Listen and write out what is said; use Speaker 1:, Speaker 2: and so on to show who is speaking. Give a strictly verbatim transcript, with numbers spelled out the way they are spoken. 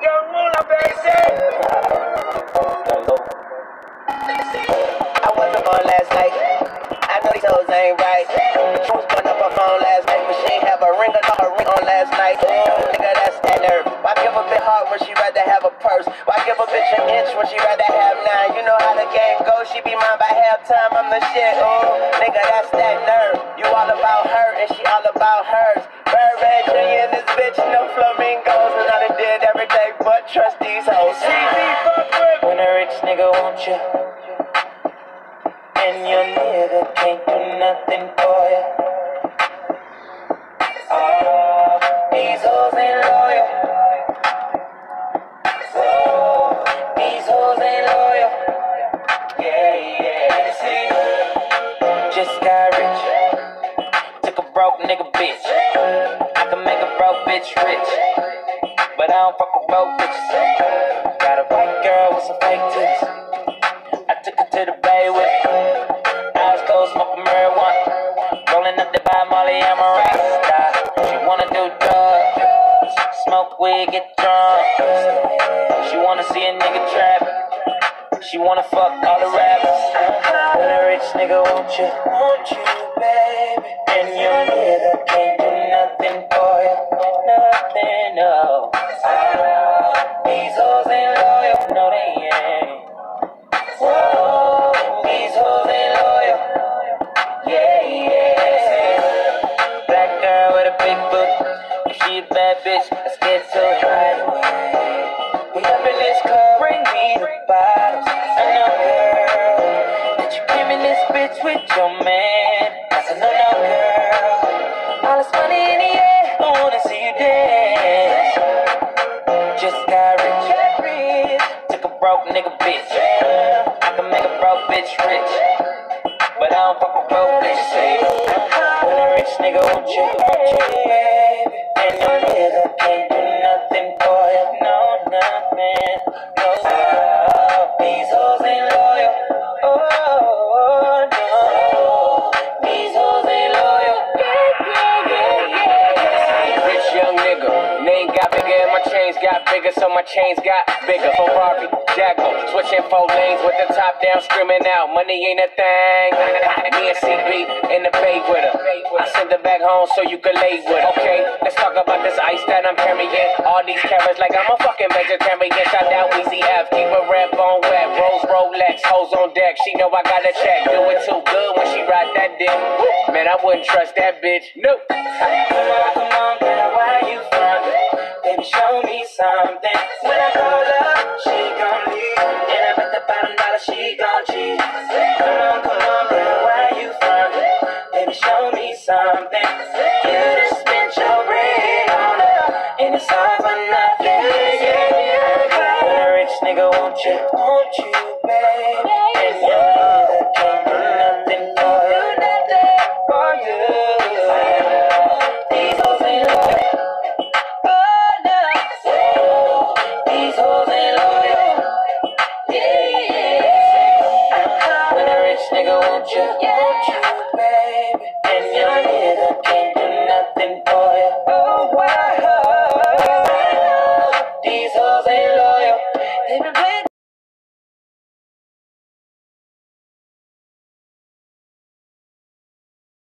Speaker 1: Young Moolah, baby. I wasn't on last night. I know these hoes ain't right. She was putting up her phone last night, but she ain't have a ring or a ring on last night. Ooh, nigga, that's that nerve. Why give a bit heart when she rather have a purse? Why give a bitch an inch when she rather have nine? You know how the game goes. She be mine by halftime. I'm the shit. Ooh, nigga, that's that nerve. You all about her and she all about hers. Birdman Junior in this bitch, no flamingos, and I done did every day but trust these hoes. C D fuck with. When a rich nigga want you, and your nigga can't do nothing for you. Oh, these hoes ain't loyal. Oh, these hoes ain't loyal. Yeah, yeah. See, just got rich. Took a broke nigga bitch. I can make a broke bitch rich, but I don't fuck with broke bitches. Got a white girl with some fake titties. I took her to the bay with me. Eyes closed, smoking marijuana. Rolling up the by Molly, I'm a rasta. She wanna do drugs, smoke weed, get drunk. She wanna see a nigga trap. She wanna fuck all the rappers. When a rich nigga want you, want you, baby, and your nigga can't do nothing for you, nothing, no. Oh, these hoes ain't loyal, no they ain't. Whoa, these hoes ain't loyal. Yeah, yeah. Black girl with a big boot. If she a bad bitch, let's get to it right away. We up in this club, bring me the bottles. I know, girl, that you came in this bitch with your man. I said, no, no, girl. All this money in the air, I wanna see you dance. Just got rich, got rich. Took a broke nigga bitch. I can make a broke bitch rich, but I don't fuck with broke bitches. When a rich nigga want you, want you, baby, and your nigga can't do nothing for you, no, nothing, no. Oh, these hoes ain't loyal. Oh, no, these hoes ain't loyal. Yeah, yeah, yeah, yeah. Rich young nigga, name got bigger and my chains got bigger, so my chains got bigger. Ferrari, Jaguar, switching four lanes with the top down, screaming out, money ain't a thing. Me and C B in the bay with her. I send her back home so you can lay with her. Okay, let's talk about this ice that I'm carrying. All these carrots like I'm a fucking vegetarian. Shout out Weezy F, keep a red bone wet. Rose Rolex, hoes on deck. She know I got a check. Do it too good when she ride that dick. Man, I wouldn't trust that bitch. Nope. Come on, come on, girl, why you frontin'? Baby, show me something. When I call her, she gon' leave, and I bet the bottom dollar she gon' cheat. Come on, come on, girl, why you frontin'? Baby, show me something. You just spent your ring on her, and it's all for nothing. Yeah, yeah, yeah. When a rich nigga want you, want you, baby,